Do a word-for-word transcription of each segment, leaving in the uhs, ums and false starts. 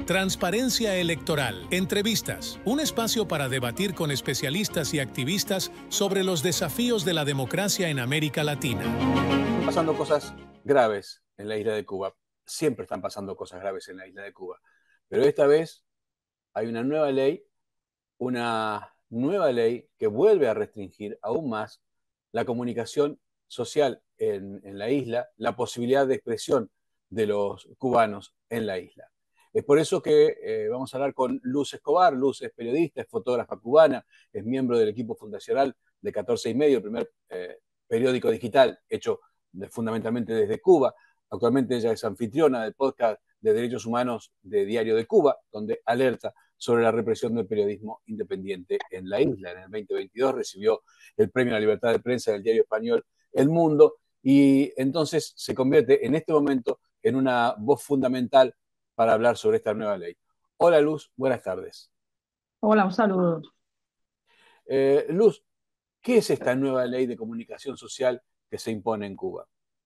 Transparencia Electoral. Entrevistas. Un espacio para debatir con especialistas y activistas sobre los desafíos de la democracia en América Latina. Están pasando cosas graves en la isla de Cuba. Siempre están pasando cosas graves en la isla de Cuba. Pero esta vez hay una nueva ley, una nueva ley que vuelve a restringir aún más la comunicación social en, en la isla, la posibilidad de expresión de los cubanos en la isla. Es por eso que eh, vamos a hablar con Luz Escobar. Luz es periodista, es fotógrafa cubana, es miembro del equipo fundacional de catorce y medio, el primer eh, periódico digital hecho de, fundamentalmente desde Cuba. Actualmente ella es anfitriona del podcast de Derechos Humanos de Diario de Cuba, donde alerta sobre la represión del periodismo independiente en la isla. En el veinte veintidós recibió el premio a la libertad de prensa del diario español El Mundo y entonces se convierte en este momento en una voz fundamental para hablar sobre esta nueva ley. Hola Luz, buenas tardes. Hola, un saludo. Eh, Luz, ¿qué es esta nueva ley de comunicación social que se impone en Cuba?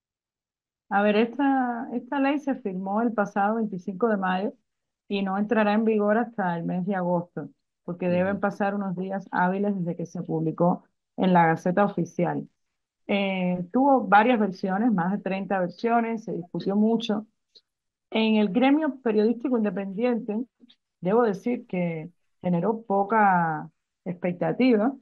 A ver, esta, esta ley se firmó el pasado veinticinco de mayo y no entrará en vigor hasta el mes de agosto, porque deben Uh-huh. pasar unos días hábiles desde que se publicó en la Gaceta Oficial. Eh, tuvo varias versiones, más de treinta versiones, se discutió mucho. En el gremio periodístico independiente, debo decir que generó poca expectativa,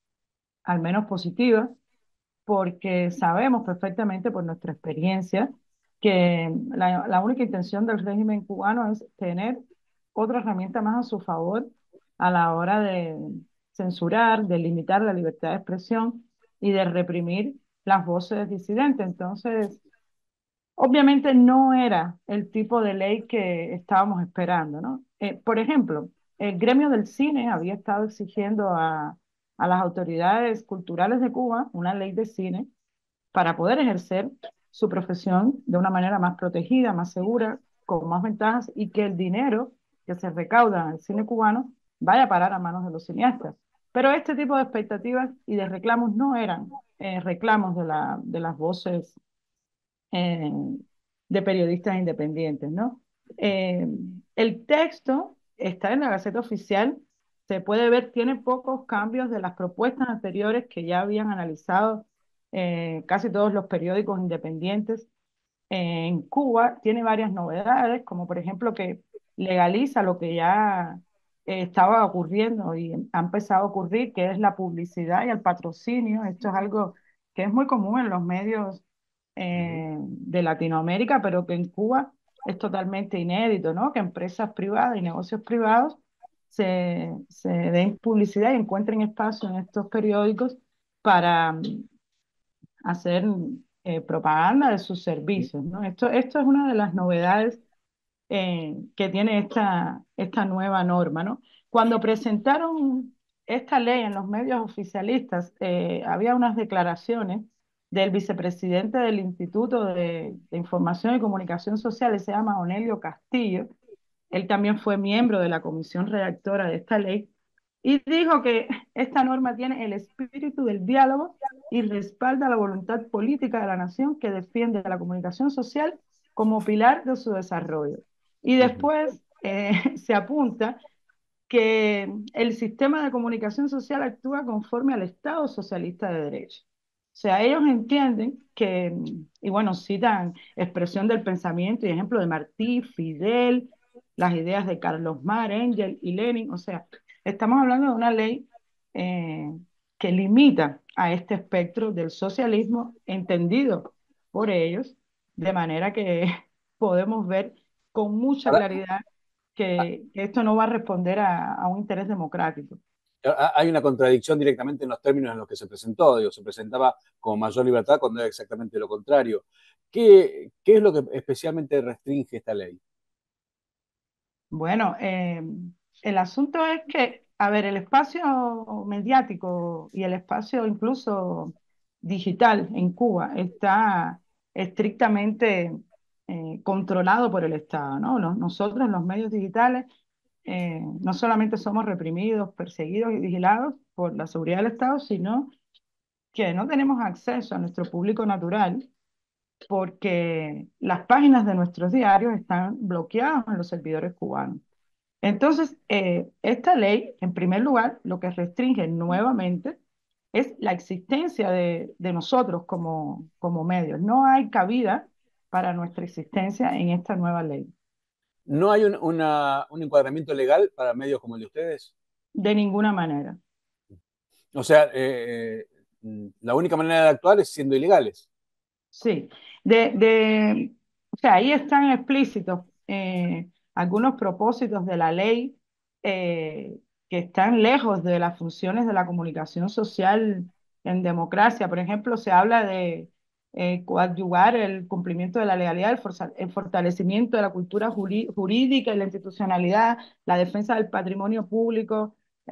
al menos positiva, porque sabemos perfectamente por nuestra experiencia que la, la única intención del régimen cubano es tener otra herramienta más a su favor a la hora de censurar, de limitar la libertad de expresión y de reprimir las voces disidentes. Entonces, obviamente no era el tipo de ley que estábamos esperando, ¿no? Eh, por ejemplo, el gremio del cine había estado exigiendo a, a las autoridades culturales de Cuba una ley de cine para poder ejercer su profesión de una manera más protegida, más segura, con más ventajas y que el dinero que se recauda en el cine cubano vaya a parar a manos de los cineastas. Pero este tipo de expectativas y de reclamos no eran eh, reclamos de, la, de las voces eh, de periodistas independientes, ¿no? Eh, el texto está en la Gaceta Oficial, se puede ver, tiene pocos cambios de las propuestas anteriores que ya habían analizado eh, casi todos los periódicos independientes. Eh, en Cuba tiene varias novedades, como por ejemplo que legaliza lo que ya eh, estaba ocurriendo y ha empezado a ocurrir, que es la publicidad y el patrocinio. Esto es algo que es muy común en los medios Uh-huh. eh, de Latinoamérica, pero que en Cuba es totalmente inédito, ¿no? Que empresas privadas y negocios privados se, se den publicidad y encuentren espacio en estos periódicos para mm, hacer eh, propaganda de sus servicios, ¿no? Esto, esto es una de las novedades eh, que tiene esta, esta nueva norma, ¿no? Cuando presentaron esta ley en los medios oficialistas, eh, había unas declaraciones del vicepresidente del Instituto de, de Información y Comunicación Social, que se llama Onelio Castillo. Él también fue miembro de la comisión redactora de esta ley y dijo que esta norma tiene el espíritu del diálogo y respalda la voluntad política de la nación que defiende la comunicación social como pilar de su desarrollo. Y Uh-huh. después eh, se apunta que el sistema de comunicación social actúa conforme al Estado socialista de derecho. O sea, ellos entienden que, y bueno, citan expresión del pensamiento y ejemplo de Martí, Fidel, las ideas de Carlos Marx, Engels y Lenin. O sea, estamos hablando de una ley eh, que limita a este espectro del socialismo entendido por ellos, de manera que podemos ver con mucha Ahora, claridad que, que esto no va a responder a, a un interés democrático. hay una contradicción directamente en los términos en los que se presentó. Digo, se presentaba como mayor libertad cuando era exactamente lo contrario. ¿Qué, qué es lo que especialmente restringe esta ley? Bueno, eh, el asunto es que, a ver, el espacio mediático y el espacio incluso digital en Cuba está estrictamente eh, controlado por el Estado, ¿no? Nos- nosotros, los medios digitales, eh, no solamente somos reprimidos, perseguidos y vigilados por la seguridad del Estado, sino que no tenemos acceso a nuestro público natural porque las páginas de nuestros diarios están bloqueadas en los servidores cubanos. Entonces, eh, esta ley, en primer lugar, lo que restringe nuevamente es la existencia de, de nosotros como, como medios. No hay cabida para nuestra existencia en esta nueva ley, ¿No hay un, una- un encuadramiento legal para medios como el de ustedes? de ninguna manera. O sea, eh, eh, la única manera de actuar es siendo ilegales. Sí, de, de, o sea, ahí están explícitos eh, algunos propósitos de la ley eh, que están lejos de las funciones de la comunicación social en democracia. Por ejemplo, se habla de eh, coadyuvar el cumplimiento de la legalidad, el, forza- el fortalecimiento de la cultura juri- jurídica y la institucionalidad, la defensa del patrimonio público,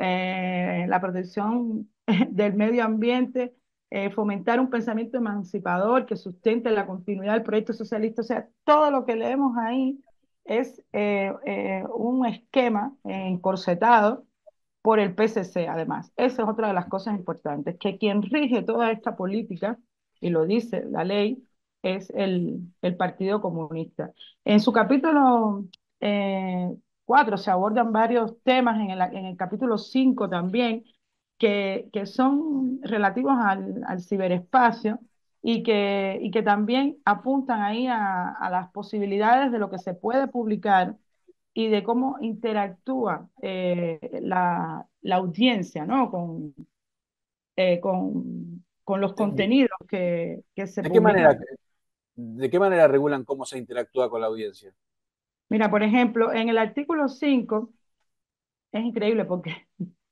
eh, la protección del medio ambiente, eh, fomentar un pensamiento emancipador que sustente la continuidad del proyecto socialista. O sea, todo lo que leemos ahí es eh, eh, un esquema eh, encorsetado por el P C C, además. Esa es otra de las cosas importantes, que quien rige toda esta política, y lo dice la ley, es el, el Partido Comunista. En su capítulo eh, cuatro se abordan varios temas, en el, en el capítulo cinco también, que, que son relativos al, al ciberespacio y que, y que también apuntan ahí a, a las posibilidades de lo que se puede publicar y de cómo interactúa eh, la, la audiencia, ¿no? Con, eh, con, con los ¿De, contenidos que, que se de qué manera, publican. de qué manera regulan cómo se interactúa con la audiencia? Mira, por ejemplo, en el artículo cinco es increíble porque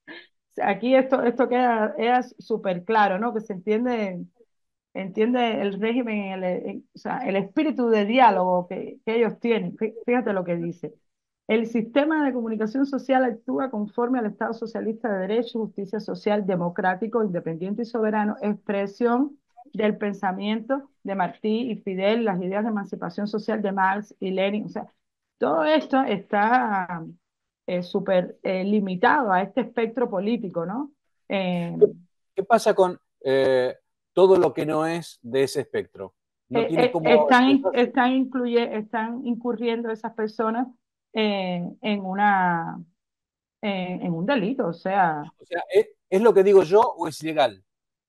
aquí esto, esto queda, queda súper claro, ¿no? Que se entiende, entiende el régimen, el, el- o sea, el espíritu de diálogo que, que ellos tienen. Fí- Fíjate lo que dice. El sistema de comunicación social actúa conforme al Estado socialista de derecho, justicia social, democrático, independiente y soberano, expresión del pensamiento de Martí y Fidel, las ideas de emancipación social de Marx y Lenin. O sea, todo esto está eh, súper eh, limitado a este espectro político, ¿no? Eh, ¿Qué, qué pasa con eh, todo lo que no es de ese espectro? ¿No eh, tiene eh, cómo están, expresarse? están, incluye, están incurriendo esas personas eh, en una, en, en un delito, o sea, O sea, ¿es, es lo que digo yo o es ilegal?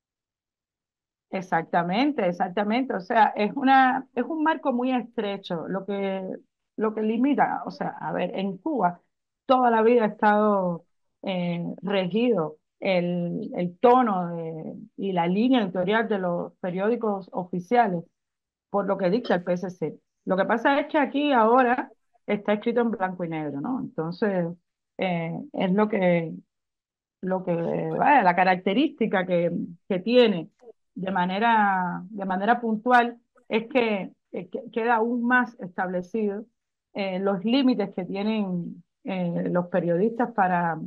exactamente, exactamente. O sea, es una, es un marco muy estrecho, lo que, lo que limita, o sea, a ver, en Cuba toda la vida ha estado eh, regido el, el tono de- y la línea editorial de los periódicos oficiales por lo que dicta el P S C. Lo que pasa es que aquí ahora está escrito en blanco y negro, ¿no? Entonces, eh, es lo que, lo que, vaya, la característica que, que tiene de manera, de manera puntual es que, eh, que queda aún más establecido eh, los límites que tienen eh, los periodistas para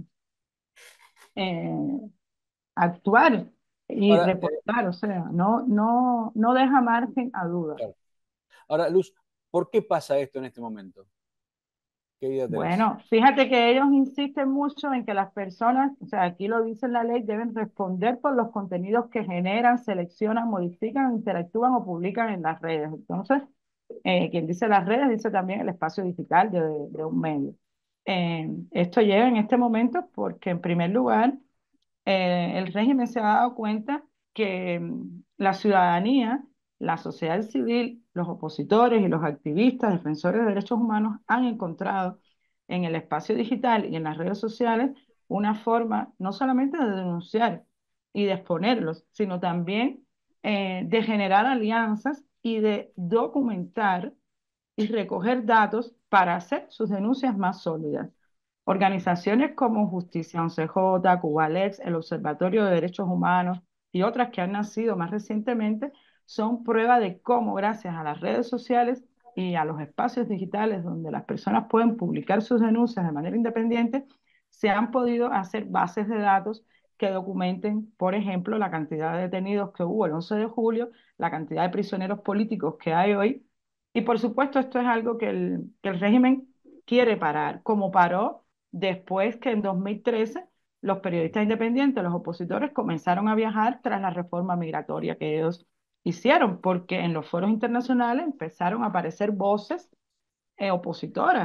eh, actuar y Ahora, eh, reportar, o sea, no, no, no deja margen a duda. claro. Ahora, Luz, ¿por qué pasa esto en este momento? ¿Qué idea tenés? Bueno, fíjate que ellos insisten mucho en que las personas, o sea, aquí lo dice la ley, deben responder por los contenidos que generan, seleccionan, modifican, interactúan o publican en las redes. Entonces, eh, quien dice las redes dice también el espacio digital de, de un medio. Eh, esto llega en este momento porque, en primer lugar, eh, el régimen se ha dado cuenta que mm, la ciudadanía, la sociedad civil, los opositores y los activistas, defensores de derechos humanos han encontrado en el espacio digital y en las redes sociales una forma no solamente de denunciar y de exponerlos, sino también eh, de generar alianzas y de documentar y recoger datos para hacer sus denuncias más sólidas. Organizaciones como Justicia once J, Cubalex, el Observatorio de Derechos Humanos y otras que han nacido más recientemente son prueba de cómo, gracias a las redes sociales y a los espacios digitales donde las personas pueden publicar sus denuncias de manera independiente, se han podido hacer bases de datos que documenten, por ejemplo, la cantidad de detenidos que hubo el once de julio, la cantidad de prisioneros políticos que hay hoy. Y por supuesto, esto es algo que el, que el régimen quiere parar, como paró después que en dos mil trece los periodistas independientes, los opositores, comenzaron a viajar tras la reforma migratoria que ellos hicieron, porque en los foros internacionales empezaron a aparecer voces eh, opositoras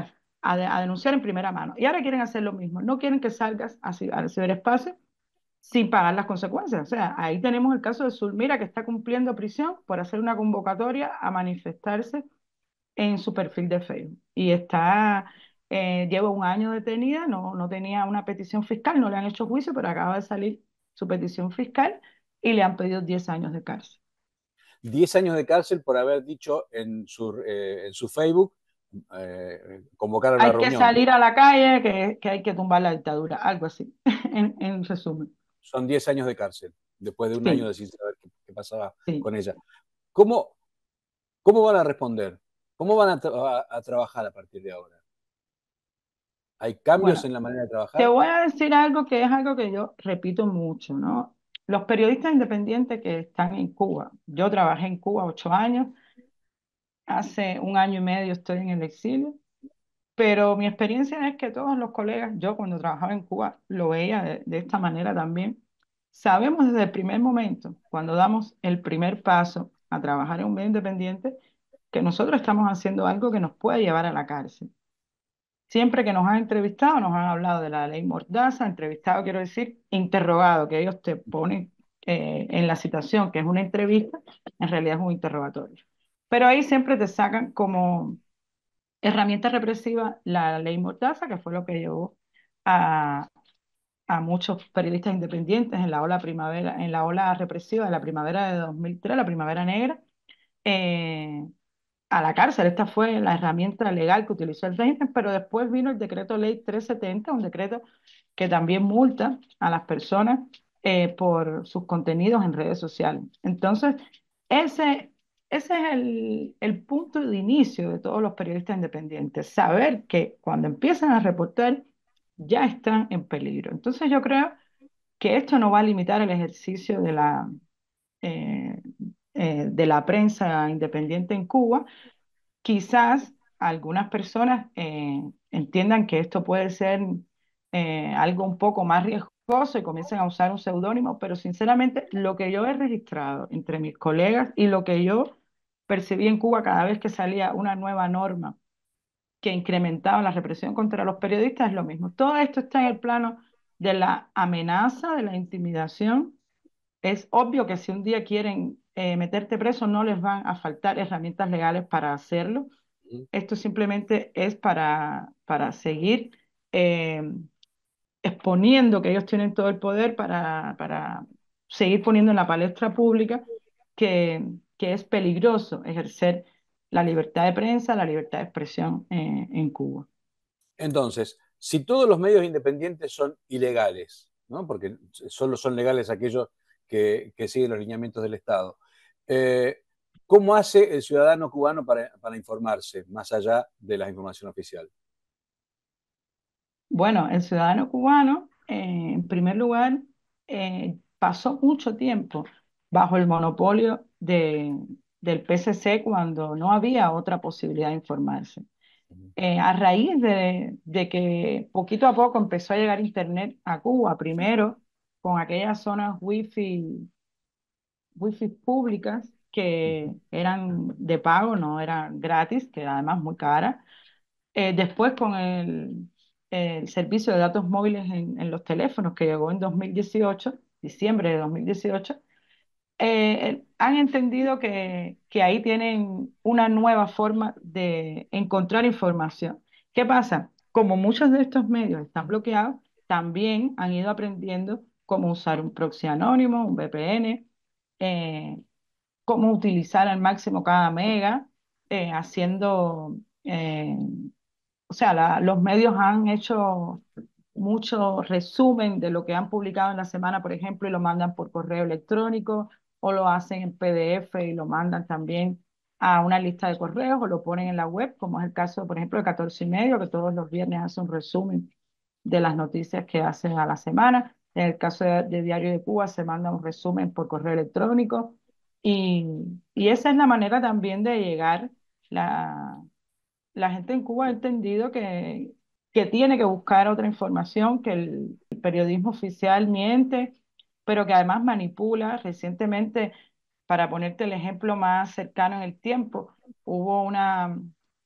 a, de- a denunciar en primera mano. Y ahora quieren hacer lo mismo. No quieren que salgas a ci- al ciberespacio sin pagar las consecuencias. O sea, ahí tenemos el caso de Zulmira, que está cumpliendo prisión por hacer una convocatoria a manifestarse en su perfil de Facebook. Y está, eh, lleva un año detenida, no, no tenía una petición fiscal, no le han hecho juicio, pero acaba de salir su petición fiscal y le han pedido diez años de cárcel. Diez años de cárcel por haber dicho en su, eh, en su Facebook eh, convocar a una Hay que reunión. salir a la calle, que, que hay que tumbar la dictadura, algo así, en, en resumen. Son diez años de cárcel, después de un año Sí, de sin saber qué, qué pasaba sí. con ella. ¿Cómo, cómo van a responder? ¿Cómo van a, tra- a trabajar a partir de ahora? ¿Hay cambios Bueno, en la manera de te trabajar? voy a decir algo que es algo que yo repito mucho, ¿no? Los periodistas independientes que están en Cuba, yo trabajé en Cuba ocho años, hace un año y medio estoy en el exilio, pero mi experiencia es que todos los colegas, yo cuando trabajaba en Cuba lo veía de, de esta manera también. Sabemos desde el primer momento, cuando damos el primer paso a trabajar en un medio independiente, que nosotros estamos haciendo algo que nos puede llevar a la cárcel. Siempre que nos han entrevistado, nos han hablado de la ley Mordaza, entrevistado quiero decir interrogado, que ellos te ponen eh, en la situación, que es una entrevista, en realidad es un interrogatorio. Pero ahí siempre te sacan como herramienta represiva la ley Mordaza, que fue lo que llevó a, a muchos periodistas independientes en la ola primavera, en la ola represiva de la primavera de dos mil tres, la primavera negra, eh, a la cárcel. Esta fue la herramienta legal que utilizó el régimen, pero después vino el decreto ley trescientos setenta, un decreto que también multa a las personas eh, por sus contenidos en redes sociales. Entonces, ese, ese es el, el punto de inicio de todos los periodistas independientes, saber que cuando empiezan a reportar ya están en peligro. Entonces, yo creo que esto no va a limitar el ejercicio de la, eh, eh, de la prensa independiente en Cuba. Quizás algunas personas eh, entiendan que esto puede ser eh, algo un poco más riesgoso y comiencen a usar un seudónimo, pero sinceramente lo que yo he registrado entre mis colegas y lo que yo percibí en Cuba cada vez que salía una nueva norma que incrementaba la represión contra los periodistas es lo mismo. Todo esto está en el plano de la amenaza, de la intimidación. Es obvio que si un día quieren eh, meterte preso, no les van a faltar herramientas legales para hacerlo. Esto simplemente es para, para seguir eh, exponiendo que ellos tienen todo el poder para, para seguir poniendo en la palestra pública que, que es peligroso ejercer la libertad de prensa, la libertad de expresión eh, en Cuba. Entonces, si todos los medios independientes son ilegales, ¿no? Porque solo son legales aquellos que, que siguen los lineamientos del Estado, eh, ¿cómo hace el ciudadano cubano para, para informarse, más allá de la información oficial? Bueno, el ciudadano cubano, eh, en primer lugar, eh, pasó mucho tiempo bajo el monopolio de, del P C C cuando no había otra posibilidad de informarse. Eh, a raíz de, de que poquito a poco empezó a llegar Internet a Cuba, primero con aquellas zonas wifi, wifi públicas que eran de pago, no eran gratis, que además muy caras. Eh, después con el, el servicio de datos móviles en, en los teléfonos que llegó en dos mil dieciocho, diciembre de dos mil dieciocho, eh, han entendido que, que ahí tienen una nueva forma de encontrar información. ¿Qué pasa? Como muchos de estos medios están bloqueados, también han ido aprendiendo cómo usar un proxy anónimo, un V P N, eh, cómo utilizar al máximo cada mega, eh, haciendo eh, o sea, la- los medios han hecho mucho resumen de lo que han publicado en la semana, por ejemplo, y lo mandan por correo electrónico, o lo hacen en P D F y lo mandan también a una lista de correos, o lo ponen en la web, como es el caso, por ejemplo, de catorce y medio, que todos los viernes hace un resumen de las noticias que hacen a la semana. En el caso de, de Diario de Cuba se manda un resumen por correo electrónico. Y, y esa es la manera también de llegar la, la gente en Cuba ha entendido que, que tiene que buscar otra información, que el, el periodismo oficial miente, pero que además manipula. Recientemente, para ponerte el ejemplo más cercano en el tiempo, hubo una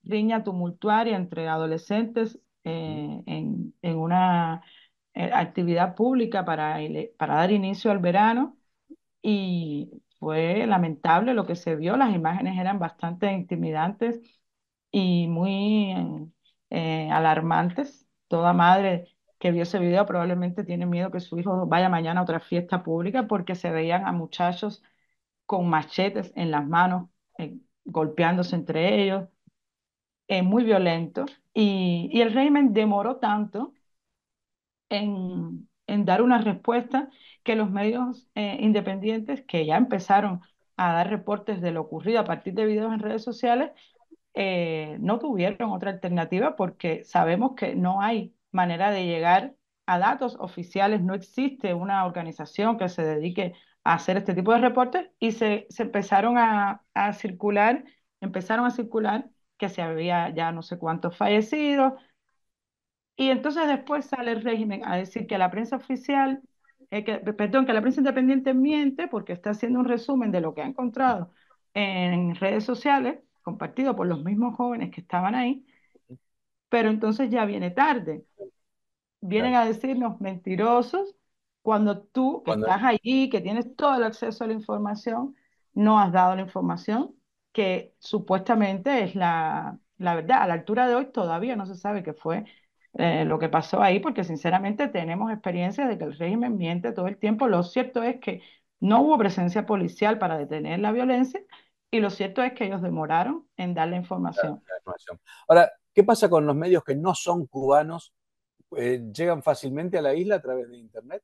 riña tumultuaria entre adolescentes Mm. eh, en, en una eh, actividad pública para, ele- para dar inicio al verano y fue lamentable lo que se vio. Las imágenes eran bastante intimidantes y muy eh, eh, alarmantes. Toda madre que vio ese video probablemente tiene miedo que su hijo vaya mañana a otra fiesta pública porque se veían a muchachos con machetes en las manos, eh, golpeándose entre ellos, eh, muy violento. Y, y el régimen demoró tanto en, en dar una respuesta que los medios eh, independientes que ya empezaron a dar reportes de lo ocurrido a partir de videos en redes sociales, eh, no tuvieron otra alternativa porque sabemos que no hay manera de llegar a datos oficiales, no existe una organización que se dedique a hacer este tipo de reportes y se, se empezaron a, a circular, empezaron a circular que se había ya no sé cuántos fallecidos, y entonces después sale el régimen a decir que la prensa oficial, eh, que, perdón, que la prensa independiente miente porque está haciendo un resumen de lo que ha encontrado en redes sociales, compartido por los mismos jóvenes que estaban ahí, pero entonces ya viene tarde. Vienen Claro. a decirnos mentirosos cuando tú, que Cuando, estás allí, que tienes todo el acceso a la información, no has dado la información que supuestamente es la, la verdad. A la altura de hoy todavía no se sabe qué fue eh, lo que pasó ahí, porque sinceramente tenemos experiencia de que el régimen miente todo el tiempo. Lo cierto es que no hubo presencia policial para detener la violencia y lo cierto es que ellos demoraron en dar la información. la información. Ahora, ¿qué pasa con los medios que no son cubanos? Eh, ¿llegan fácilmente a la isla a través de Internet?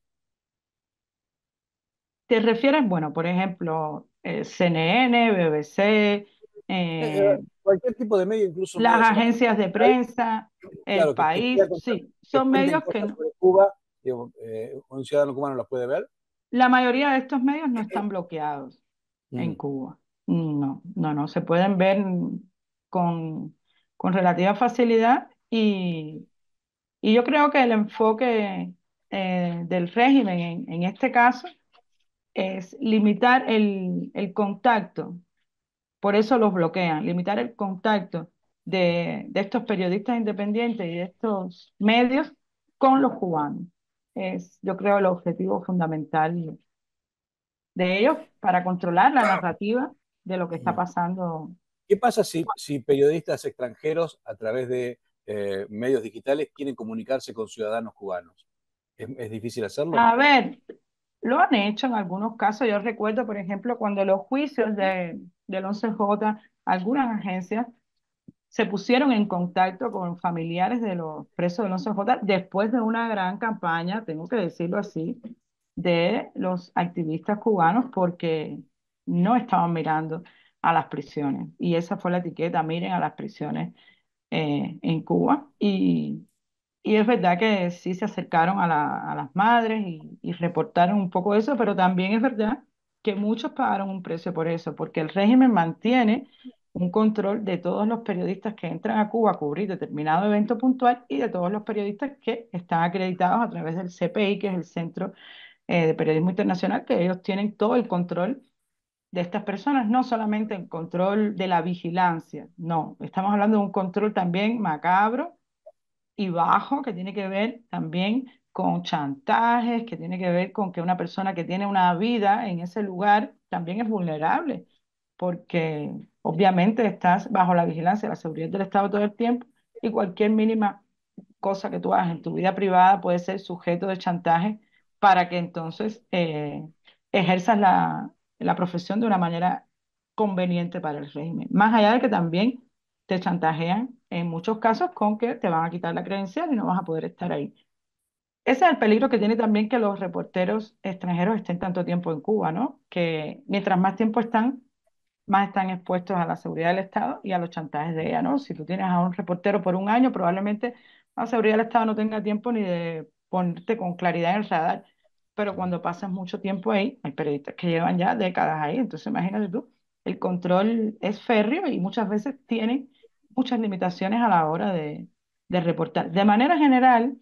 ¿Te refieres, bueno, por ejemplo, eh, C N N, B B C, Eh, eh, eh, cualquier tipo de medio, incluso las medios agencias de internacionales, prensa, El claro, que, que quiera País? contar- Sí, que son cuenten medios que cosas no- sobre Cuba, digo, eh, un ciudadano cubano los puede ver. la mayoría de estos medios no están bloqueados en Mm, Cuba. No, no, no, se pueden ver con, con relativa facilidad y, y yo creo que el enfoque eh, del régimen en, en este caso es limitar el, el contacto. Por eso los bloquean, limitar el contacto de, de estos periodistas independientes y de estos medios con los cubanos. Es, yo creo, el objetivo fundamental de ellos para controlar la narrativa de lo que está mm. pasando. ¿Qué pasa si, si periodistas extranjeros a través de eh, medios digitales quieren comunicarse con ciudadanos cubanos? ¿Es, es difícil hacerlo? A ver, lo han hecho en algunos casos. Yo recuerdo, por ejemplo, cuando los juicios de, del once J, algunas agencias se pusieron en contacto con familiares de los presos del once J después de una gran campaña, tengo que decirlo así, de los activistas cubanos porque no estaban mirando a las prisiones. Y esa fue la etiqueta, miren a las prisiones eh, en Cuba. Y, y es verdad que sí se acercaron a, la- a las madres y, y reportaron un poco eso, pero también es verdad que muchos pagaron un precio por eso, porque el régimen mantiene un control de todos los periodistas que entran a Cuba a cubrir determinado evento puntual y de todos los periodistas que están acreditados a través del C P I, que es el Centro eh, de Periodismo Internacional, que ellos tienen todo el control de estas personas, no solamente el control de la vigilancia, no, estamos hablando de un control también macabro y bajo, que tiene que ver también con chantajes, que tiene que ver con que una persona que tiene una vida en ese lugar también es vulnerable, porque obviamente estás bajo la vigilancia de la seguridad del Estado todo el tiempo y cualquier mínima cosa que tú hagas en tu vida privada puede ser sujeto de chantaje para que entonces eh, ejerzas la, la profesión de una manera conveniente para el régimen. Más allá de que también te chantajean en muchos casos con que te van a quitar la credencial y no vas a poder estar ahí. Ese es el peligro que tiene también que los reporteros extranjeros estén tanto tiempo en Cuba, ¿no? Que mientras más tiempo están, más están expuestos a la seguridad del Estado y a los chantajes de ella, ¿no? Si tú tienes a un reportero por un año, probablemente la seguridad del Estado no tenga tiempo ni de ponerte con claridad en el radar, pero cuando pasas mucho tiempo ahí, hay periodistas que llevan ya décadas ahí, entonces imagínate tú, el control es férreo y muchas veces tienen muchas limitaciones a la hora de, de reportar. De manera general,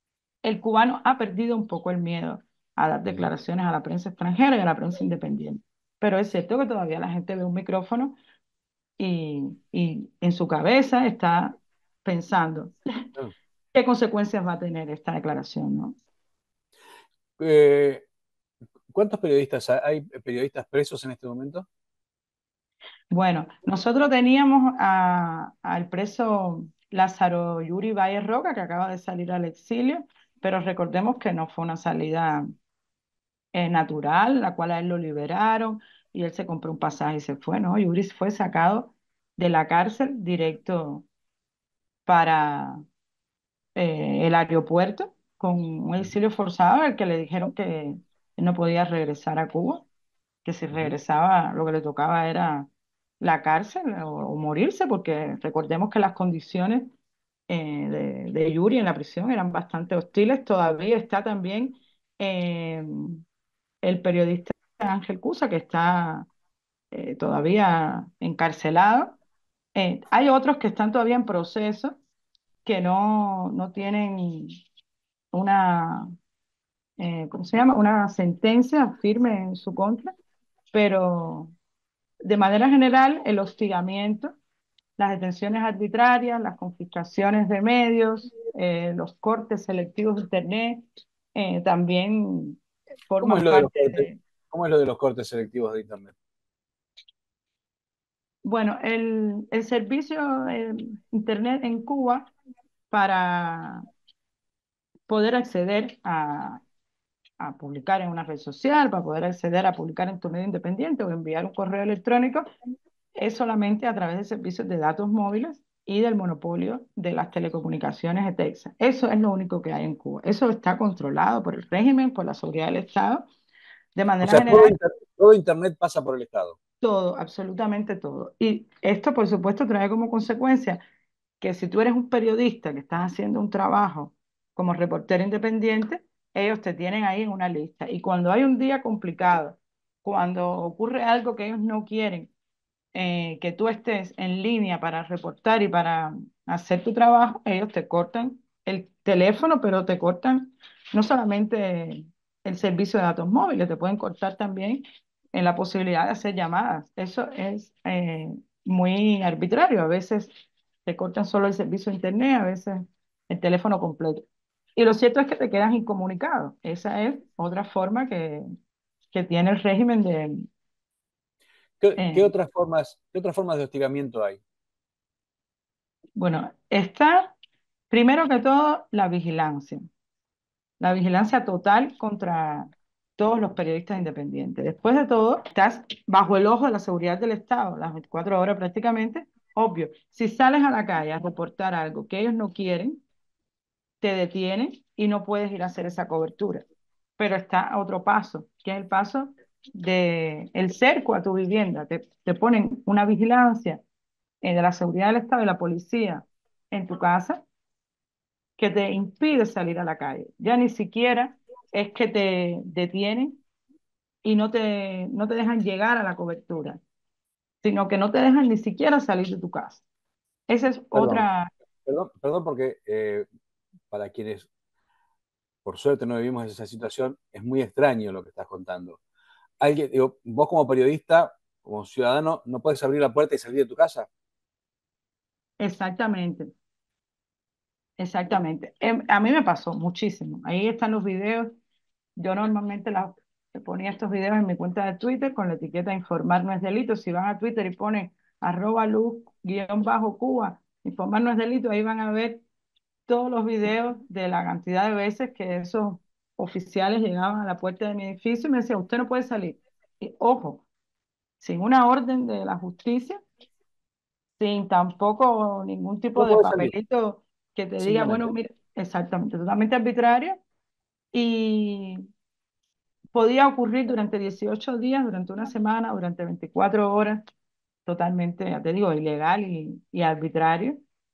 el cubano ha perdido un poco el miedo a dar Mm. declaraciones a la prensa extranjera y a la prensa independiente. Pero es cierto que todavía la gente ve un micrófono y, y en su cabeza está pensando Ah. qué consecuencias va a tener esta declaración, ¿no? Eh, ¿Cuántos periodistas hay? ¿Hay periodistas presos en este momento? Bueno, nosotros teníamos a- al preso Lázaro Yuri Valle Roca, que acaba de salir al exilio, pero recordemos que no fue una salida eh, natural, la cual a él lo liberaron y él se compró un pasaje y se fue, ¿no? Yuri fue sacado de la cárcel directo para eh, el aeropuerto con un exilio forzado al que le dijeron que él no podía regresar a Cuba, que si Ujú. regresaba lo que le tocaba era la cárcel o, o morirse, porque recordemos que las condiciones eh, de, de Yuri en la prisión eran bastante hostiles. Todavía está también eh, el periodista Ángel Cusa, que está eh, todavía encarcelado. Eh, hay otros que están todavía en proceso, que no, no tienen una, eh, ¿cómo se llama? Una sentencia firme en su contra, pero de manera general el hostigamiento, las detenciones arbitrarias, las confiscaciones de medios, eh, los cortes selectivos de Internet, eh, también ¿Cómo es forman lo de los parte cortes? de... ¿Cómo es lo de los cortes selectivos de Internet? Bueno, el, el servicio eh, Internet en Cuba para poder acceder a, a publicar en una red social, para poder acceder a publicar en tu medio independiente o enviar un correo electrónico, es solamente a través de servicios de datos móviles y del monopolio de las telecomunicaciones de Texas. Eso es lo único que hay en Cuba. Eso está controlado por el régimen, por la seguridad del Estado. De O manera sea, todo, general, inter- todo Internet pasa por el Estado. todo, absolutamente todo. Y esto, por supuesto, trae como consecuencia que si tú eres un periodista que estás haciendo un trabajo como reportero independiente, ellos te tienen ahí en una lista. Y cuando hay un día complicado, cuando ocurre algo que ellos no quieren, eh, que tú estés en línea para reportar y para hacer tu trabajo, ellos te cortan el teléfono, pero te cortan no solamente el servicio de datos móviles, te pueden cortar también en la posibilidad de hacer llamadas. Eso es eh, muy arbitrario. A veces te cortan solo el servicio de internet, a veces el teléfono completo. Y lo cierto es que te quedas incomunicado. Esa es otra forma que, que tiene el régimen de, ¿Qué, qué eh, otras formas, qué otras formas de hostigamiento hay? bueno, está primero que todo la vigilancia, la vigilancia total contra todos los periodistas independientes. Después de todo, estás bajo el ojo de la seguridad del Estado, las veinticuatro horas prácticamente. Obvio, si sales a la calle a reportar algo que ellos no quieren, te detienen y no puedes ir a hacer esa cobertura. Pero está otro paso, que es el paso de el cerco a tu vivienda. Te, te ponen una vigilancia eh, de la seguridad del Estado y la policía en tu casa que te impide salir a la calle. Ya ni siquiera es que te detienen y no te, no te dejan llegar a la cobertura, sino que no te dejan ni siquiera salir de tu casa. Esa es Perdón, otra, perdón, perdón porque eh, para quienes por suerte no vivimos esa situación, es muy extraño lo que estás contando. Alguien, digo, vos como periodista, como ciudadano, no puedes abrir la puerta y salir de tu casa. exactamente, exactamente. Em, a mí me pasó muchísimo. Ahí están los videos. Yo normalmente la- ponía estos videos en mi cuenta de Twitter con la etiqueta informar no es delito. Si van a Twitter y ponen arroba luz guión bajo Cuba, informar no es delito, ahí van a ver todos los videos de la cantidad de veces que esos oficiales llegaban a la puerta de mi edificio y me decían, usted no puede salir. Y, ojo, sin una orden de la justicia, sin tampoco ningún tipo No de podés salir, papelito que te diga, bueno, simplemente. mira, exactamente, totalmente arbitrario. Y podía ocurrir durante dieciocho días, durante una semana, durante veinticuatro horas, totalmente, ya te digo, ilegal y, y arbitrario.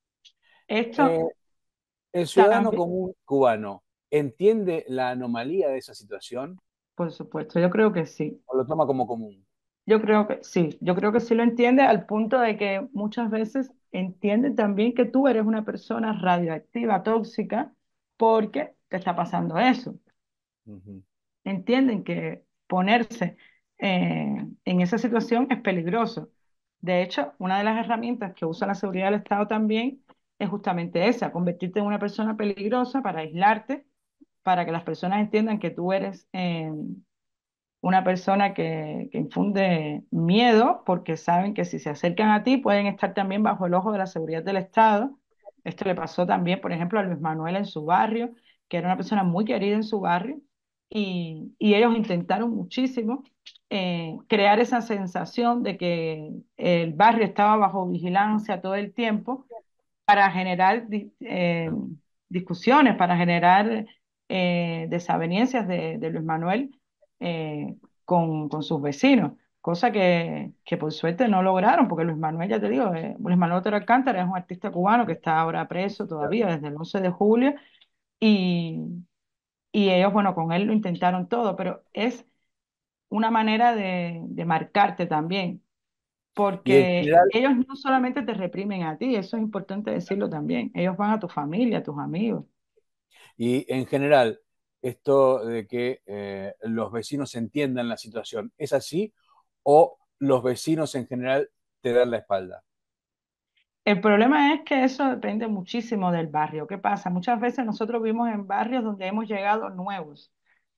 Eh, Esto el ciudadano también, común cubano entiende la anomalía de esa situación por supuesto, yo creo que sí. o lo toma como común. Yo creo que sí, yo creo que sí lo entiende al punto de que muchas veces entienden también que tú eres una persona radioactiva, tóxica, porque te está pasando eso. Ujú. Entienden que ponerse eh, en esa situación es peligroso. De hecho, una de las herramientas que usa la seguridad del Estado también es justamente esa, convertirte en una persona peligrosa para aislarte, para que las personas entiendan que tú eres eh, una persona que, que infunde miedo, porque saben que si se acercan a ti pueden estar también bajo el ojo de la seguridad del Estado. Esto le pasó también, por ejemplo, a Luis Manuel en su barrio, que era una persona muy querida en su barrio, y, y ellos intentaron muchísimo eh, crear esa sensación de que el barrio estaba bajo vigilancia todo el tiempo para generar di- eh, discusiones, para generar eh, desavenencias de, de Luis Manuel eh, con, con sus vecinos, cosa que, que por suerte no lograron, porque Luis Manuel, ya te digo, eh, Luis Manuel Otero Alcántara es un artista cubano que está ahora preso todavía desde el once de julio y, y ellos, bueno, con él lo intentaron todo, pero es una manera de, de marcarte también Y en porque general, ellos no solamente te reprimen a ti, eso es importante decirlo también, ellos van a tu familia, a tus amigos. y en general, esto de que eh, los vecinos entiendan la situación, ¿es así? ¿O los vecinos en general te dan la espalda? El problema es que eso depende muchísimo del barrio. ¿Qué pasa? Muchas veces nosotros vivimos en barrios donde hemos llegado nuevos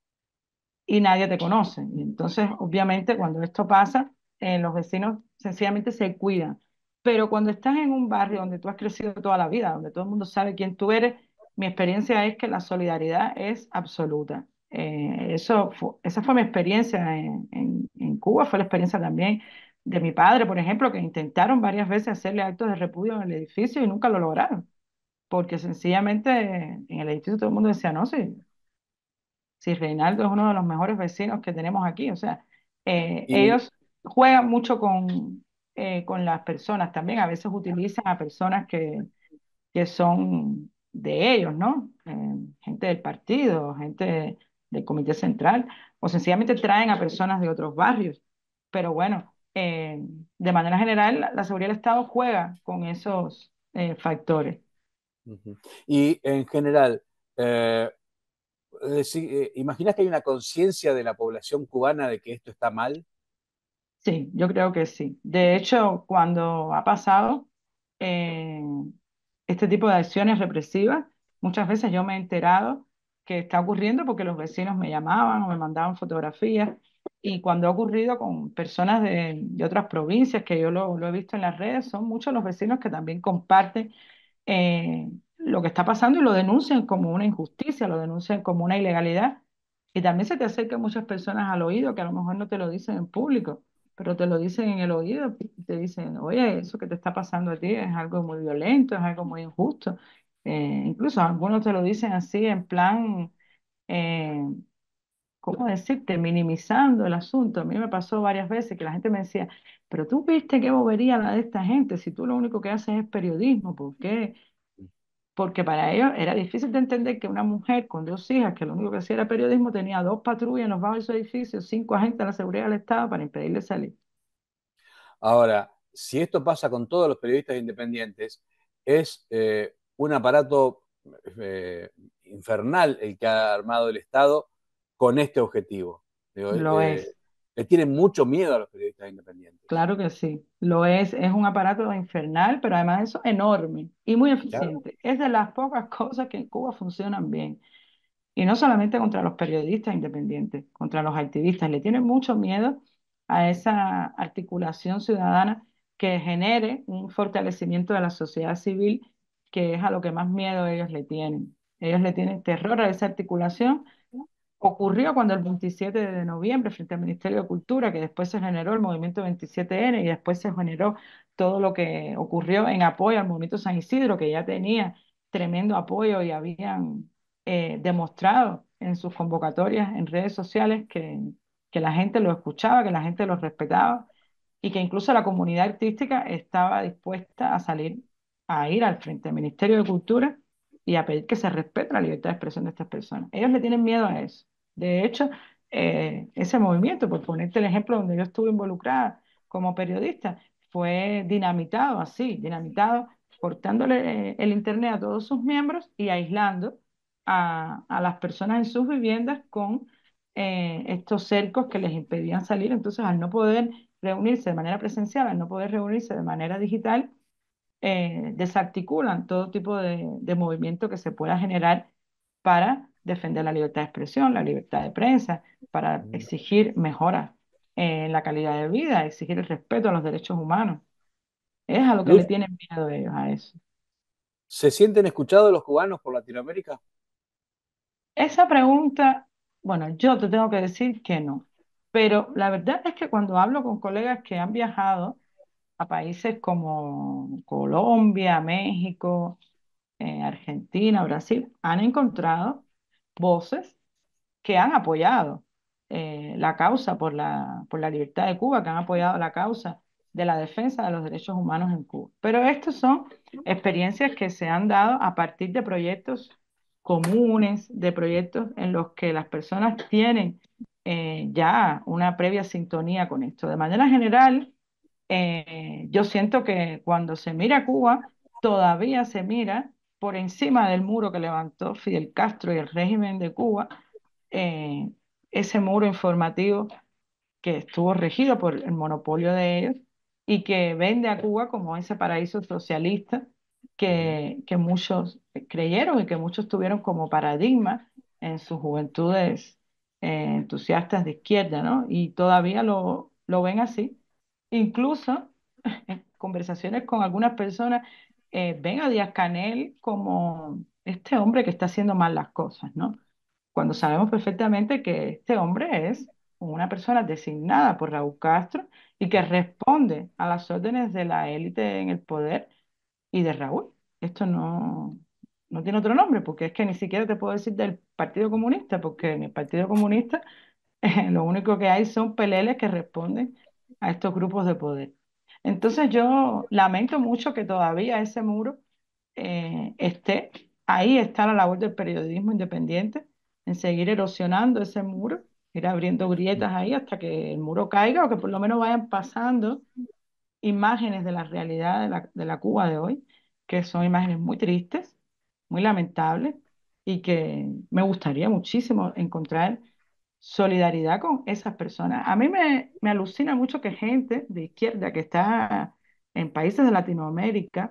y nadie te conoce. Y entonces, obviamente, cuando esto pasa, eh, los vecinos sencillamente se cuidan. Pero cuando estás en un barrio donde tú has crecido toda la vida, donde todo el mundo sabe quién tú eres, mi experiencia es que la solidaridad es absoluta. Eh, eso fu- esa fue mi experiencia en, en, en Cuba, fue la experiencia también de mi padre, por ejemplo, que intentaron varias veces hacerle actos de repudio en el edificio y nunca lo lograron, porque sencillamente en el edificio todo el mundo decía, no, sí, si Reinaldo es uno de los mejores vecinos que tenemos aquí. O sea, eh, Y, ellos juegan mucho con, eh, con las personas también. A veces utilizan a personas que, que son de ellos, ¿no? Eh, gente del partido, gente del comité central, o sencillamente traen a personas de otros barrios. Pero bueno, eh, de manera general, la, la seguridad del Estado juega con esos eh, factores. y en general, eh, deci- eh, ¿imaginas que hay una conciencia de la población cubana de que esto está mal? Sí, yo creo que sí. De hecho, cuando ha pasado eh, este tipo de acciones represivas, muchas veces yo me he enterado que está ocurriendo porque los vecinos me llamaban o me mandaban fotografías y cuando ha ocurrido con personas de, de otras provincias que yo lo, lo he visto en las redes, son muchos los vecinos que también comparten eh, lo que está pasando y lo denuncian como una injusticia, lo denuncian como una ilegalidad. Y también se te acercan muchas personas al oído que a lo mejor no te lo dicen en público, pero te lo dicen en el oído y te dicen, oye, eso que te está pasando a ti es algo muy violento, es algo muy injusto. Eh, incluso algunos te lo dicen así en plan, eh, ¿cómo decirte? Minimizando el asunto. A mí me pasó varias veces que la gente me decía, pero tú viste qué bobería la de esta gente, si tú lo único que haces es periodismo, ¿por qué? Porque para ellos era difícil de entender que una mujer con dos hijas, que lo único que hacía era periodismo, tenía dos patrullas en los bajos de su edificio, cinco agentes de la seguridad del Estado para impedirle salir. Ahora, si esto pasa con todos los periodistas independientes, es eh, un aparato eh, infernal el que ha armado el Estado con este objetivo. Digo, Lo eh, es, le tienen mucho miedo a los periodistas independientes. claro que sí, lo es, es un aparato infernal, pero además eso enorme y muy Claro. eficiente. Es de las pocas cosas que en Cuba funcionan bien. Y no solamente contra los periodistas independientes, contra los activistas. Le tienen mucho miedo a esa articulación ciudadana que genere un fortalecimiento de la sociedad civil, que es a lo que más miedo ellos le tienen. Ellos le tienen terror a esa articulación. Ocurrió cuando el veintisiete de noviembre, frente al Ministerio de Cultura, que después se generó el movimiento veintisiete ene y después se generó todo lo que ocurrió en apoyo al movimiento San Isidro, que ya tenía tremendo apoyo y habían eh, demostrado en sus convocatorias en redes sociales que, que la gente lo escuchaba, que la gente lo respetaba y que incluso la comunidad artística estaba dispuesta a salir a ir al frente al Ministerio de Cultura y a pedir que se respete la libertad de expresión de estas personas. Ellos le tienen miedo a eso. De hecho, eh, ese movimiento, por ponerte el ejemplo donde yo estuve involucrada como periodista, fue dinamitado así, dinamitado, cortándole eh, el internet a todos sus miembros y aislando a, a las personas en sus viviendas con eh, estos cercos que les impedían salir. Entonces, al no poder reunirse de manera presencial, al no poder reunirse de manera digital, eh, desarticulan todo tipo de, de movimiento que se pueda generar para defender la libertad de expresión, la libertad de prensa, para exigir mejoras en la calidad de vida, exigir el respeto a los derechos humanos. Es a lo que le Luz, tienen miedo ellos a eso. ¿se sienten escuchados los cubanos por Latinoamérica? Esa pregunta, bueno, yo te tengo que decir que no, pero la verdad es que cuando hablo con colegas que han viajado a países como Colombia, México, eh, Argentina, Brasil, han encontrado voces que han apoyado eh, la causa por la, por la libertad de Cuba, que han apoyado la causa de la defensa de los derechos humanos en Cuba. Pero estas son experiencias que se han dado a partir de proyectos comunes, de proyectos en los que las personas tienen eh, ya una previa sintonía con esto. De manera general, eh, yo siento que cuando se mira a Cuba, todavía se mira por encima del muro que levantó Fidel Castro y el régimen de Cuba, eh, ese muro informativo que estuvo regido por el monopolio de ellos y que vende a Cuba como ese paraíso socialista Ujú. que, que muchos creyeron y que muchos tuvieron como paradigma en sus juventudes eh, entusiastas de izquierda, ¿no? Y todavía lo, lo ven así. Incluso en conversaciones con algunas personas eh, ven a Díaz-Canel como este hombre que está haciendo mal las cosas, ¿no? Cuando sabemos perfectamente que este hombre es una persona designada por Raúl Castro y que responde a las órdenes de la élite en el poder y de Raúl. Esto no, no tiene otro nombre, porque es que ni siquiera te puedo decir del Partido Comunista, porque en el Partido Comunista lo único que hay son peleles que responden a estos grupos de poder. Entonces yo lamento mucho que todavía ese muro eh, esté. Ahí está la labor del periodismo independiente, en seguir erosionando ese muro, ir abriendo grietas ahí hasta que el muro caiga o que por lo menos vayan pasando imágenes de la realidad de la, de la Cuba de hoy, que son imágenes muy tristes, muy lamentables y que me gustaría muchísimo encontrar solidaridad con esas personas. A mí me, me alucina mucho que gente de izquierda que está en países de Latinoamérica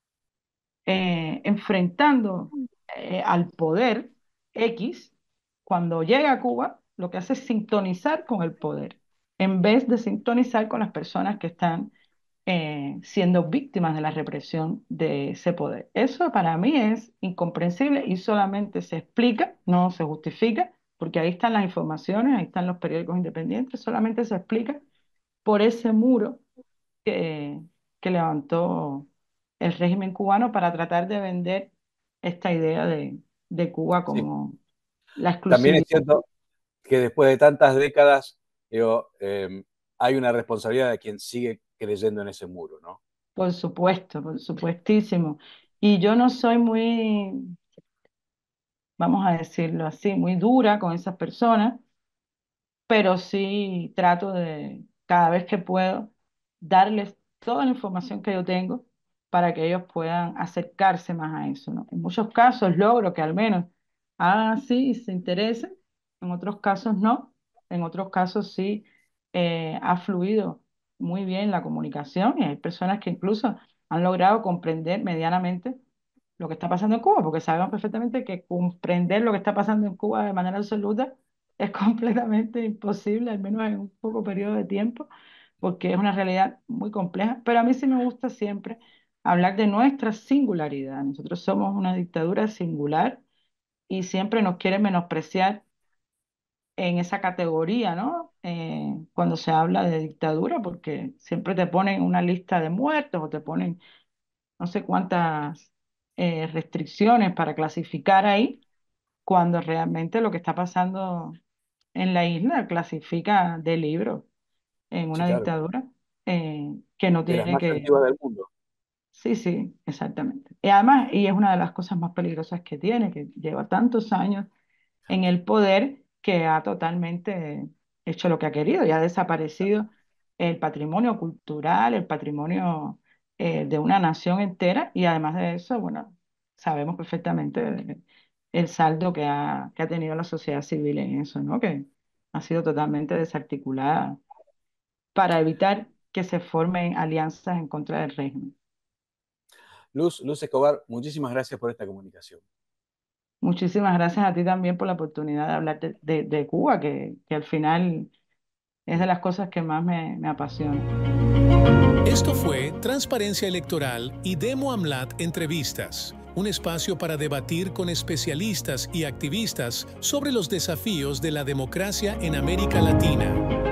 eh, enfrentando eh, al poder X, cuando llega a Cuba, lo que hace es sintonizar con el poder, en vez de sintonizar con las personas que están eh, siendo víctimas de la represión de ese poder. Eso para mí es incomprensible y solamente se explica, no se justifica, porque ahí están las informaciones, ahí están los periódicos independientes, solamente se explica por ese muro que, que levantó el régimen cubano para tratar de vender esta idea de, de Cuba Sí. como la También es exclusividad. cierto que después de tantas décadas, digo, eh, hay una responsabilidad de quien sigue creyendo en ese muro, ¿no? Por supuesto, por supuestísimo. Y yo no soy muy, vamos a decirlo así, muy dura con esas personas, pero sí trato de, cada vez que puedo, darles toda la información que yo tengo para que ellos puedan acercarse más a eso, ¿no? En muchos casos logro que al menos hagan así y se interesen, en otros casos no, en otros casos sí eh, ha fluido muy bien la comunicación y hay personas que incluso han logrado comprender medianamente lo que está pasando en Cuba, porque sabemos perfectamente que comprender lo que está pasando en Cuba de manera absoluta es completamente imposible, al menos en un poco periodo de tiempo, porque es una realidad muy compleja. Pero a mí sí me gusta siempre hablar de nuestra singularidad. Nosotros somos una dictadura singular y siempre nos quieren menospreciar en esa categoría, ¿no? Eh, cuando se habla de dictadura, porque siempre te ponen una lista de muertos o te ponen no sé cuántas eh, restricciones para clasificar ahí, cuando realmente lo que está pasando en la isla clasifica de libro en Sí, una claro. dictadura eh, que no De las tiene más que... antiguas del mundo. Sí, sí, exactamente. Y además, y es una de las cosas más peligrosas que tiene, que lleva tantos años en el poder que ha totalmente hecho lo que ha querido y ha desaparecido el patrimonio cultural, el patrimonio eh, de una nación entera y además de eso, bueno, sabemos perfectamente el, el saldo que ha, que ha tenido la sociedad civil en eso, ¿no? Que ha sido totalmente desarticulada para evitar que se formen alianzas en contra del régimen. Luz, Luz Escobar, muchísimas gracias por esta comunicación. Muchísimas gracias a ti también por la oportunidad de hablar de, de- de Cuba, que, que al final es de las cosas que más me, me apasiona. Esto fue Transparencia Electoral y Demo AMLAT Entrevistas, un espacio para debatir con especialistas y activistas sobre los desafíos de la democracia en América Latina.